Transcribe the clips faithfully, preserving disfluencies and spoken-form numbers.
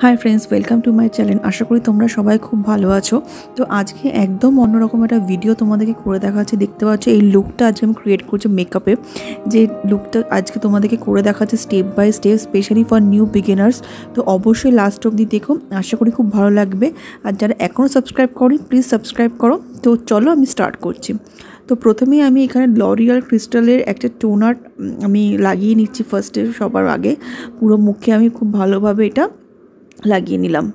High friends, welcome to my channel. আশা করি তোমরা সবাই খুব ভালো আছো। তো আজকে একদম অন্যরকম একটা ভিডিও তোমাদেরকে করে দেখাচ্ছি। দেখতে পাচ্ছ এই লুকটা আজকে আমি ক্রিয়েট করছি মেকআপে। যে লুকটা আজকে তোমাদেরকে করে দেখাচ্ছে step by step, specially for new beginners. তো অবশ্যই লাস্ট অবধি দেখো, আশা করি খুব ভালো লাগবে। আর যারা এখনও সাবস্ক্রাইব করো প্লিজ সাবস্ক্রাইব করো। তো চলো আমি স্টার্ট করছি। তো প্রথমেই আমি এখানে লরিয়াল ক্রিস্টালের একটা টোনার আমি লাগিয়ে নিচ্ছি ফার্স্টে। সবার আগে পুরো মুখে আমি খুব ভালোভাবে এটা লাগিয়ে নিলাম।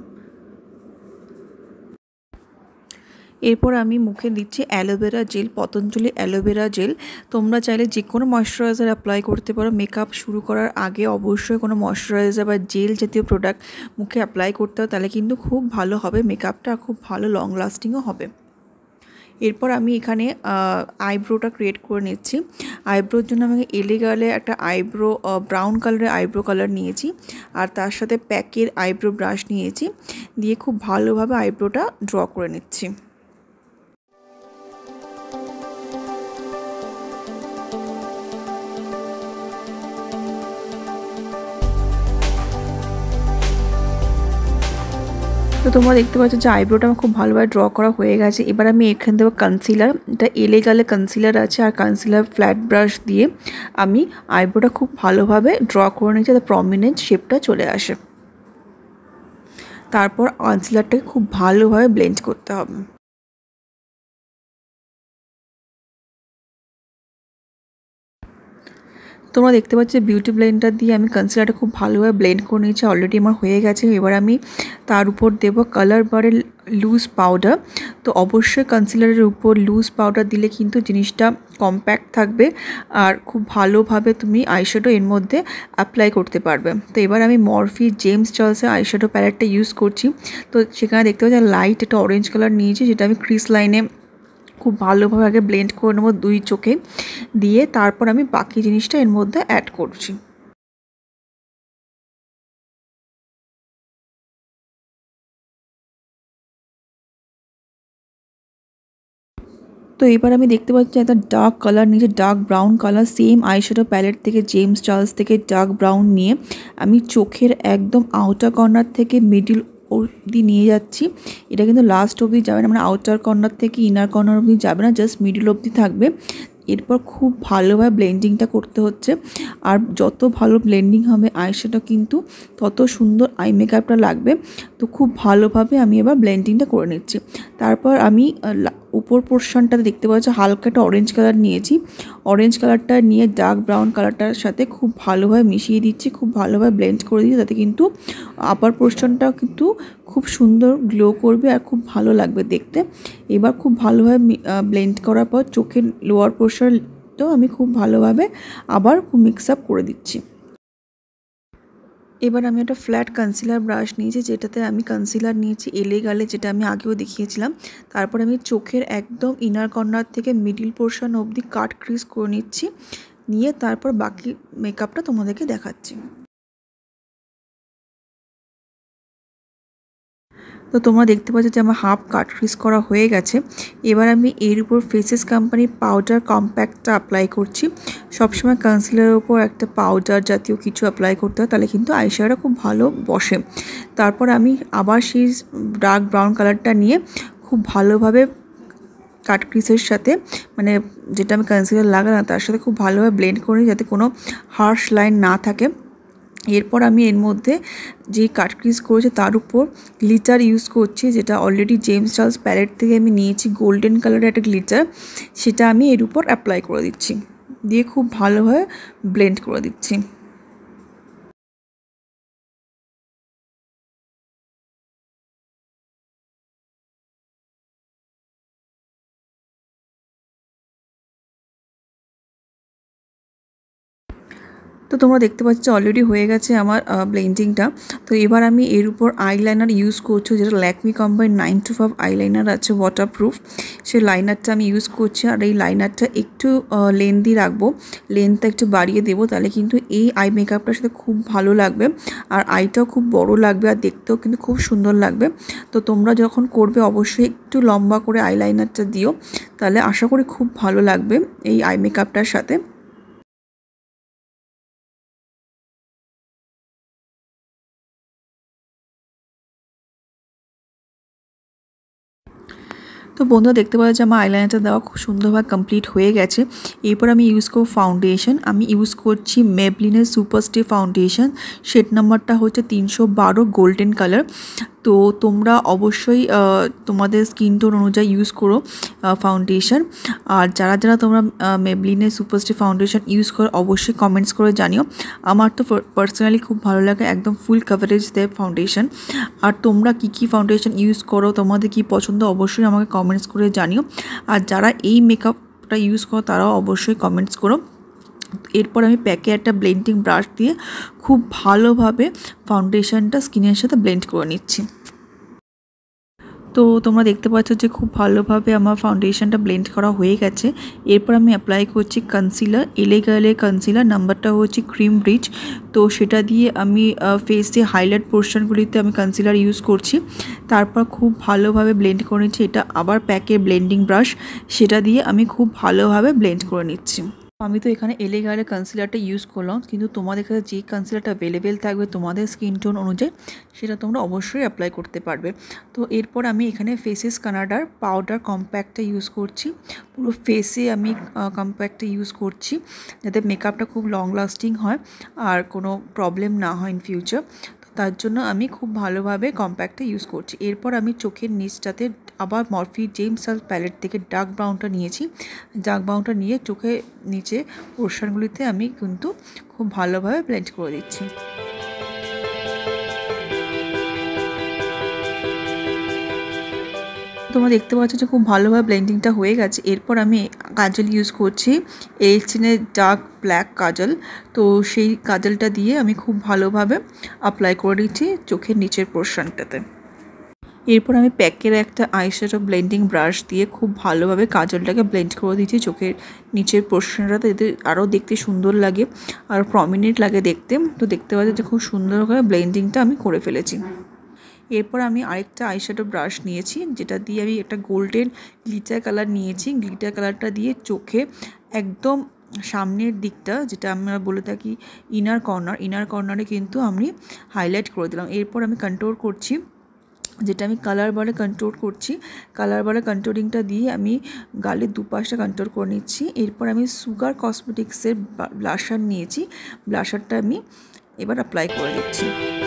এরপর আমি মুখে দিচ্ছি aloe vera gel, Patanjali aloe vera gel. তোমরা চাইলে যে কোনো ময়শ্চারাইজার অ্যাপ্লাই করতে পারো। মেকআপ শুরু করার আগে অবশ্যই কোনো ময়শ্চারাইজার বা জেল জাতীয় প্রোডাক্ট মুখে অ্যাপ্লাই করতে হবে, তাহলে কিন্তু খুব ভালো হবে মেকআপটা, খুব ভালো লং লাস্টিংও হবে। এরপর আমি এখানে আইব্রোটা ক্রিয়েট করে নিচ্ছি। আইব্রোর জন্য আমি এলেগালে একটা আইব্রো ব্রাউন কালারের আইব্রো কালার নিয়েছি, আর তার সাথে প্যাকের আইব্রো ব্রাশ নিয়েছি, দিয়ে খুব ভালোভাবে আইব্রোটা ড্র করে নিচ্ছি। তো তোমরা দেখতে পাচ্ছ যে আইব্রোটা আমার খুব ভালোভাবে ড্র করা হয়ে গেছে। এবার আমি এখানে দেবো কনসিলার। এটা এলেগালে কনসিলার আছে, আর কনসিলার ফ্ল্যাট ব্রাশ দিয়ে আমি আইব্রোটা খুব ভালোভাবে ড্র করে নিচ্ছি, যাতে প্রমিনেন্ট শেপটা চলে আসে। তারপর কনসিলারটাকে খুব ভালোভাবে ব্লেন্ড করতে হবে। তোমরা দেখতে পাচ্ছ বিউটি ব্লেন্ডার দিয়ে আমি কনসিলারটা খুব ভালোভাবে ব্লেন্ড করে নিয়েছি, অলরেডি আমার হয়ে গেছে। এবার আমি তার উপর দেবো কালার বারের লুজ পাউডার। তো অবশ্যই কনসিলারের উপর লুজ পাউডার দিলে কিন্তু জিনিসটা কম্প্যাক্ট থাকবে, আর খুব ভালোভাবে তুমি আইশ্যাডো এর মধ্যে অ্যাপ্লাই করতে পারবে। তো এবার আমি মরফি জেমস চার্লসের আইশ্যাডো প্যালেটটা ইউজ করছি। তো সেখানে দেখতে পাচ্ছি লাইট একটা অরেঞ্জ কালার নিয়েছি, যেটা আমি ক্রিস লাইনে খুব ভালোভাবে আগে ব্লেন্ড করে নেবো দুই চোখে, দিয়ে তারপর আমি বাকি জিনিসটা এর মধ্যে অ্যাড করছি। তো এবার আমি দেখতে পাচ্ছি একটা ডার্ক কালার নিচে, dark brown colour, same eyeshadow palette থেকে জেমস চার্লস থেকে ডার্ক ব্রাউন নিয়ে আমি চোখের একদম আউটার কর্নার থেকে মিডিল অবধি নিয়ে যাচ্ছি। এটা কিন্তু লাস্ট অবধি যাবে না, মানে আউটার কর্নার থেকে ইনার কর্নার অবধি যাবে না, জাস্ট মিডিল অবধি থাকবে। এরপর খুব ভালোভাবে ব্লেন্ডিংটা করতে হচ্ছে, আর যত ভালো ব্লেন্ডিং হবে আইশ্যাডো কিন্তু তত সুন্দর আই মেকআপটা লাগবে। তো খুব ভালোভাবে আমি এবার ব্লেন্ডিংটা করে নিচ্ছি। তারপর আমি উপর পোর্শনটাতে দেখতে পাচ্ছ হালকা একটা অরেঞ্জ কালার নিয়েছি, অরেঞ্জ কালারটা নিয়ে ডার্ক ব্রাউন কালারটার সাথে খুব ভালোভাবে মিশিয়ে দিচ্ছি, খুব ভালোভাবে ব্লেন্ড করে দিচ্ছি, তাতে কিন্তু আপার পোর্শনটাও কিন্তু খুব সুন্দর গ্লো করবে আর খুব ভালো লাগবে দেখতে। এবার খুব ভালোভাবে ব্লেন্ড করার পর চোখের লোয়ার পোর্শনটাও আমি খুব ভালোভাবে আবার খুব মিক্স আপ করে দিচ্ছি। এবার আমি একটা ফ্ল্যাট কনসিলার ব্রাশ নিয়েছি, যেটাতে আমি কনসিলার নিয়েছি এলেগালে, যেটা আমি আগেও দেখিয়েছিলাম। তারপর আমি চোখের একদম ইনার কর্নার থেকে মিডিল পোর্শন অবধি কাট ক্রিজ করে নিচ্ছি, নিয়ে তারপর বাকি মেকআপটা তোমাদেরকে দেখাচ্ছি। তো তোমরা দেখতে পাচ্ছ যে আমার হাফ কাট ক্রিজ করা হয়ে গেছে। এবার আমি এর উপর ফেসেস কোম্পানির পাউডার কম্প্যাক্টটা অ্যাপ্লাই করছি। সবসময় কনসিলারের উপর একটা পাউডার জাতীয় কিছু অ্যাপ্লাই করতে হয়, তাহলে কিন্তু আইশ্যাডোটা খুব ভালো বসে। তারপর আমি আবার সেই ডার্ক ব্রাউন কালারটা নিয়ে খুব ভালোভাবে কাট ক্রিজের সাথে, মানে যেটা আমি কনসিলার লাগালাম তার সাথে খুব ভালোভাবে ব্লেন্ড করি, যাতে কোনো হার্শ লাইন না থাকে। এরপর আমি এর মধ্যে যে কাট ক্রিজ করেছে তার উপর গ্লিটার ইউজ করছি, যেটা অলরেডি জেমস চার্লস প্যালেট থেকে আমি নিয়েছি, গোল্ডেন কালারের একটা গ্লিটার, সেটা আমি এর উপর অ্যাপ্লাই করে দিচ্ছি, দিয়ে খুব ভালোভাবে ব্লেন্ড করে দিচ্ছি। তো তোমরা দেখতে পাচ্ছ অলরেডি হয়ে গেছে আমার ব্লেন্ডিংটা। তো এবার আমি এর উপর আইলাইনার ইউজ করছি, যেটা ল্যাকমি কোম্পানির নাইন টু ফাইভ আইলাইনার আছে ওয়াটারপ্রুফ, সেই লাইনারটা আমি ইউজ করছি। আর এই লাইনারটা একটু লেন্দি রাখবো, লেন্থটা একটু বাড়িয়ে দেবো, তাহলে কিন্তু এই আই মেকআপটার সাথে খুব ভালো লাগবে, আর আইটাও খুব বড় লাগবে, আর দেখতেও কিন্তু খুব সুন্দর লাগবে। তো তোমরা যখন করবে অবশ্যই একটু লম্বা করে আইলাইনারটা দিও, তাহলে আশা করি খুব ভালো লাগবে এই আই মেকআপটার সাথে। তো বন্ধুরা দেখতে পাচ্ছ যে আমার আইলাইনারটা দেওয়া খুব সুন্দরভাবে কমপ্লিট হয়ে গেছে। এরপর আমি ইউজ করব ফাউন্ডেশন। আমি ইউজ করছি মেবলিনের সুপার স্টে ফাউন্ডেশন, শেড নাম্বারটা হচ্ছে তিনশো বারো গোল্ডেন কালার। তো তোমরা অবশ্যই তোমাদের স্কিন টোন অনুযায়ী ইউজ করো ফাউন্ডেশন। আর যারা যারা তোমরা মেবলিনের সুপার স্টে ফাউন্ডেশন ইউজ করো অবশ্যই কমেন্টস করে জানিও। আমার তো পার্সোনালি খুব ভালো লাগে, একদম ফুল কভারেজ দেয় ফাউন্ডেশন। আর তোমরা কী কী ফাউন্ডেশন ইউজ করো, তোমাদের কী পছন্দ অবশ্যই আমাকে কমেন্টস করে জানিও। আর যারা এই মেকআপটা ইউজ করো তারাও অবশ্যই কমেন্টস করো। এরপর আমি প্যাকে একটা ব্লেন্ডিং ব্রাশ দিয়ে খুব ভালোভাবে ফাউন্ডেশনটা স্কিনের সাথে ব্লেন্ড করে নিচ্ছি। তো তোমরা দেখতে পাচ্ছ যে খুব ভালোভাবে আমার ফাউন্ডেশনটা ব্লেন্ড করা হয়ে গেছে। এরপর আমি অ্যাপ্লাই করছি কনসিলার, এলে গেলে কনসিলার, নাম্বারটা হচ্ছে ক্রিম ব্রিজ। তো সেটা দিয়ে আমি ফেসে হাইলাইট পোর্শনগুলিতে আমি কনসিলার ইউজ করছি। তারপর খুব ভালোভাবে ব্লেন্ড করে নিচ্ছি। এটা আবার প্যাকের ব্লেন্ডিং ব্রাশ, সেটা দিয়ে আমি খুব ভালোভাবে ব্লেন্ড করে নিচ্ছি। আমি তো এখানে এলে গেলে কনসিলারটা ইউজ করলাম, কিন্তু তোমাদের কাছে যে কনসিলারটা অ্যাভেলেবেল থাকবে তোমাদের স্কিন টোন অনুযায়ী সেটা তোমরা অবশ্যই অ্যাপ্লাই করতে পারবে। তো এরপর আমি এখানে ফেসেস কানাডার পাউডার কম্প্যাক্টটা ইউজ করছি। পুরো ফেসে আমি কম্প্যাক্টটা ইউজ করছি যাতে মেকআপটা খুব লং লাস্টিং হয় আর কোনো প্রবলেম না হয় ইন ফিউচার। তার জন্য আমি খুব ভালোভাবে কম্প্যাক্টটা ইউজ করছি। এরপর আমি চোখের নিচটাতে আবার মরফি জেমস চার্লস প্যালেট থেকে ডার্ক ব্রাউনটা নিয়েছি। ডার্ক ব্রাউনটা নিয়ে চোখে নিচে পোর্শনগুলিতে আমি কিন্তু খুব ভালোভাবে ব্লেন্ড করে দিচ্ছি। তোমরা দেখতে পাচ্ছ যে খুব ভালোভাবে ব্লেন্ডিংটা হয়ে গেছে। এরপর আমি কাজল ইউজ করছি, এলচিনের ডার্ক ব্ল্যাক কাজল। তো সেই কাজলটা দিয়ে আমি খুব ভালোভাবে অ্যাপ্লাই করে দিচ্ছি চোখের নিচের পোর্শনটাতে। এরপর আমি প্যাকের একটা আইশ্যাডো ব্লেন্ডিং ব্রাশ দিয়ে খুব ভালোভাবে কাজলটাকে ব্লেন্ড করে দিচ্ছি চোখের নিচের পোর্শনটাতে, এতে আরও দেখতে সুন্দর লাগে আর প্রমিনেন্ট লাগে দেখতে। তো দেখতে পাচ্ছি যে খুব সুন্দর করে ব্লেন্ডিংটা আমি করে ফেলেছি। এরপর আমি আরেকটা আইশ্যাডো ব্রাশ নিয়েছি, যেটা দিয়ে আমি একটা গোল্ডেন গ্লিটার কালার নিয়েছি। গ্লিটার কালারটা দিয়ে চোখে একদম সামনের দিকটা, যেটা আমরা বলে থাকি ইনার কর্নার, ইনার কর্নারে কিন্তু আমি হাইলাইট করে দিলাম। এরপর আমি কন্ট্রোল করছি, যেটা আমি কালার বারে কন্ট্রোল করছি। কালার বারে কন্ট্রোলিংটা দিয়ে আমি গালের দুপাশটা কন্ট্রোল করে নিচ্ছি। এরপর আমি সুগার কসমেটিক্সের ব্লাশার নিয়েছি, ব্লাশারটা আমি এবার অ্যাপ্লাই করে দিচ্ছি।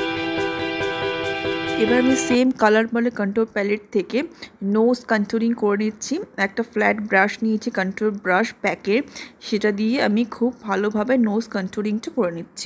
এবার আমি সেম কালার বারে কন্ট্রোল প্যালেট থেকে নোজ কন্ট্রোলিং করে নিচ্ছি। একটা ফ্ল্যাট ব্রাশ নিয়েছি কন্ট্রোল ব্রাশ প্যাকের, সেটা দিয়ে আমি খুব ভালোভাবে নোজ কন্ট্রোলিংটা করে নিচ্ছি।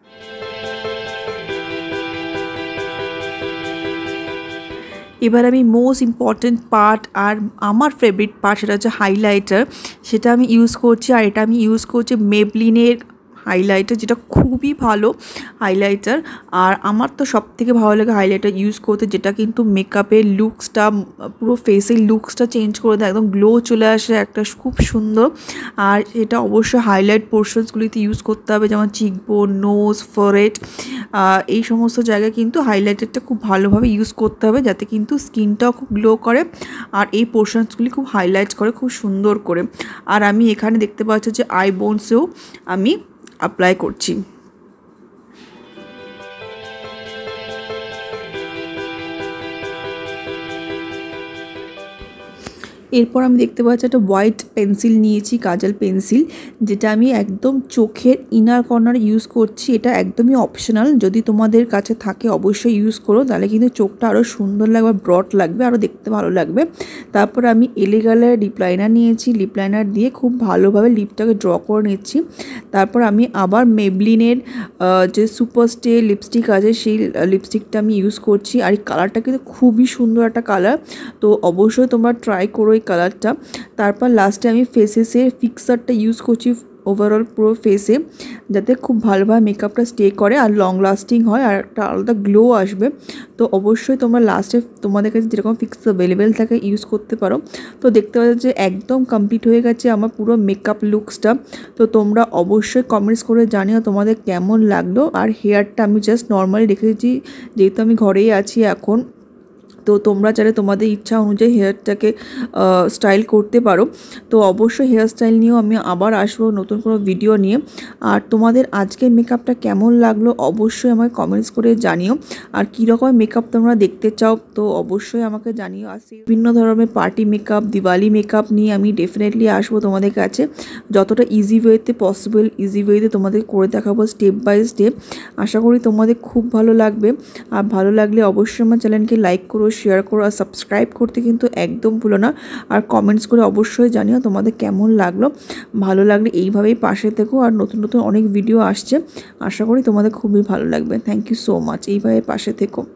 এবার আমি মোস্ট ইম্পর্ট্যান্ট পার্ট আর আমার ফেভারিট পার্ট, সেটা হচ্ছে হাইলাইটার, সেটা আমি ইউজ করছি। আর এটা আমি ইউজ করছি মেবলিনের হাইলাইটার, যেটা খুবই ভালো হাইলাইটার। আর আমার তো সব থেকে ভালো লাগে হাইলাইটার ইউজ করতে, যেটা কিন্তু মেকআপের লুকসটা, পুরো ফেসের লুকসটা চেঞ্জ করে দেয়, একদম গ্লো চলে আসে একটা খুব সুন্দর। আর এটা অবশ্যই হাইলাইট পোর্শনসগুলিতে ইউজ করতে হবে, যেমন চিকবোন, নোজ, ফোরহেড, এই সমস্ত জায়গায় কিন্তু হাইলাইটারটা খুব ভালোভাবে ইউজ করতে হবে, যাতে কিন্তু স্কিনটাও খুব গ্লো করে আর এই পোর্শনসগুলি খুব হাইলাইট করে খুব সুন্দর করে। আর আমি এখানে দেখতে পাচ্ছি যে আই বোনসেও আমি অ্যাপ্লাই করছি। এরপর আমি দেখতে পাচ্ছি একটা হোয়াইট পেন্সিল নিয়েছি, কাজল পেন্সিল, যেটা আমি একদম চোখের ইনার কর্নার ইউজ করছি। এটা একদমই অপশনাল, যদি তোমাদের কাছে থাকে অবশ্যই ইউজ করো, তাহলে কিন্তু চোখটা আরও সুন্দর লাগবে, ব্রড লাগবে, আরও দেখতে ভালো লাগবে। তারপর আমি এলে গেলে লিপ লাইনার নিয়েছি, লিপ লাইনার দিয়ে খুব ভালোভাবে লিপটাকে ড্র করে নিচ্ছি। তারপর আমি আবার মেবলিনের যে সুপার স্টে লিপস্টিক আছে সেই লিপস্টিকটা আমি ইউজ করছি। আর এই কালারটা কিন্তু খুবই সুন্দর একটা কালার, তো অবশ্যই তোমরা ট্রাই করো এই কালারটা। তারপর লাস্টে আমি ফেসেসের ফিক্সারটা ইউজ করছি ওভারঅল পুরো ফেসে, যাতে খুব ভালোভাবে মেকআপটা স্টে করে আর লং লাস্টিং হয় আর একটা আলাদা গ্লো আসবে। তো অবশ্যই তোমরা লাস্টে তোমাদের কাছে যেরকম ফিক্স অ্যাভেলেবেল থাকে ইউজ করতে পারো। তো দেখতে পাচ্ছ যে একদম কমপ্লিট হয়ে গেছে আমার পুরো মেকআপ লুকসটা। তো তোমরা অবশ্যই কমেন্টস করে জানিও তোমাদের কেমন লাগলো। আর হেয়ারটা আমি জাস্ট নর্মালি রেখে দিচ্ছি, যেহেতু আমি ঘরেই আছি এখন, তো তোমরা চাইলে তোমাদের ইচ্ছা অনুযায়ী হেয়ারটাকে স্টাইল করতে পারো। তো অবশ্যই হেয়ার স্টাইল নিয়েও আমি আবার আসবো নতুন কোনো ভিডিও নিয়ে। আর তোমাদের আজকের মেকআপটা কেমন লাগলো অবশ্যই আমাকে কমেন্টস করে জানিও। আর কী রকম মেকআপ তোমরা দেখতে চাও তো অবশ্যই আমাকে জানিও। আর বিভিন্ন ধরনের পার্টি মেকআপ, দিওয়ালি মেকআপ নিয়ে আমি ডেফিনেটলি আসবো তোমাদের কাছে, যতটা ইজি ওয়েতে পসিবল ইজি ওয়েতে তোমাদের করে দেখাবো স্টেপ বাই স্টেপ। আশা করি তোমাদের খুব ভালো লাগবে। আর ভালো লাগলে অবশ্যই আমার চ্যানেলকে লাইক করো, শেয়ার করো আর সাবস্ক্রাইব করতে কিন্তু একদম ভুলো না। আর কমেন্টস করে অবশ্যই জানিও তোমাদের কেমন লাগলো। ভালো লাগলে এইভাবেই পাশে থেকো। আর নতুন নতুন অনেক ভিডিও আসছে, আশা করি তোমাদের খুবই ভালো লাগবে। থ্যাংক ইউ সো মাচ, এইভাবে পাশে থেকো।